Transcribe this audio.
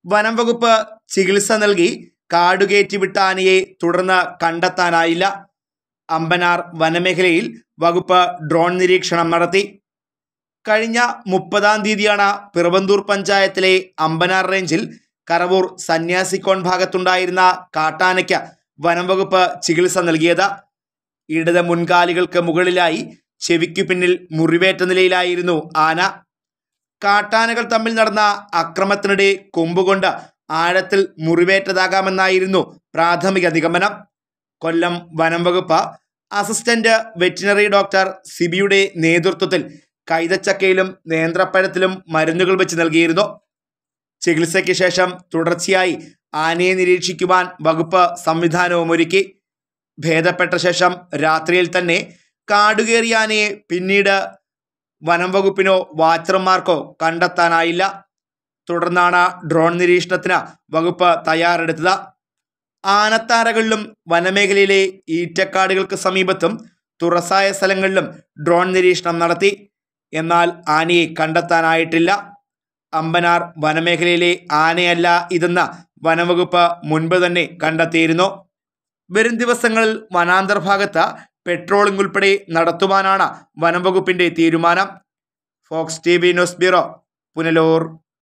വനം വകുപ്പ് ചികിത്സ നൽകി കാടുകയറ്റിവിട്ട ആനയെ തുടർന്ന് കണ്ടെത്താനായില്ല. അമ്പനാർ വനമേഖലയിൽ വകുപ്പ് ഡ്രോൺ നിരീക്ഷണം നടത്തി. കഴിഞ്ഞ 30-ാം തീയതിയാണ് പിറവന്തൂർ പഞ്ചായത്തിലെ അമ്പനാർ റേഞ്ചിൽ കറവൂർ സന്യാസിക്കോൺ ഭാഗത്തുണ്ടായിരുന്ന കാട്ടാനയ്ക്ക് വനം വകുപ്പ് ചികിത്സ നൽകിയത്. ഇടത് മുൻകാലുകൾക്ക് മുകളിലായി ചെവിക്കു പിന്നിൽ മുറിവേറ്റ നിലയിലായിരുന്നു ആന. കാട്ടാനകൾ തമ്മിൽ നടന്ന അക്രമത്തിനിടെ കൊമ്പുകൊണ്ട് ആഴത്തിൽ മുറിവേറ്റതാകാമെന്നായിരുന്നു പ്രാഥമിക നിഗമനം. കൊല്ലം വനം വകുപ്പ് അസിസ്റ്റന്റ് വെറ്റിനറി ഡോക്ടർ സിബിയുടെ നേതൃത്വത്തിൽ കൈതച്ചക്കയിലും നേന്ത്രപ്പഴത്തിലും മരുന്നുകൾ വെച്ച് നൽകിയിരുന്നു. ചികിത്സയ്ക്ക് ശേഷം തുടർച്ചയായി ആനയെ നിരീക്ഷിക്കുവാൻ വകുപ്പ് സംവിധാനവും ഒരുക്കി. ഭേദപ്പെട്ട ശേഷം രാത്രിയിൽ തന്നെ കാടുകയറിയ ആനയെ പിന്നീട് വനം വകുപ്പിനോ വാച്ചർമാർക്കോ കണ്ടെത്താനായില്ല. തുടർന്നാണ് ഡ്രോൺ നിരീക്ഷണത്തിന് വകുപ്പ് തയ്യാറെടുത്തത്. ആനത്താരകളിലും വനമേഖലയിലെ ഈറ്റക്കാടുകൾക്ക് സമീപത്തും തുറസായ സ്ഥലങ്ങളിലും ഡ്രോൺ നിരീക്ഷണം നടത്തി. എന്നാൽ ആനയെ കണ്ടെത്താനായിട്ടില്ല. അമ്പനാർ വനമേഖലയിലെ ആനയല്ല ഇതെന്ന് വനംവകുപ്പ് മുൻപ് തന്നെ കണ്ടെത്തിയിരുന്നു. വരും ദിവസങ്ങളിൽ വനാന്തർഭാഗത്ത് പെട്രോളിംഗ് ഉൾപ്പെടെ നടത്തുവാനാണ് വനംവകുപ്പിന്റെ തീരുമാനം. Fox TV news bureau, Punalur.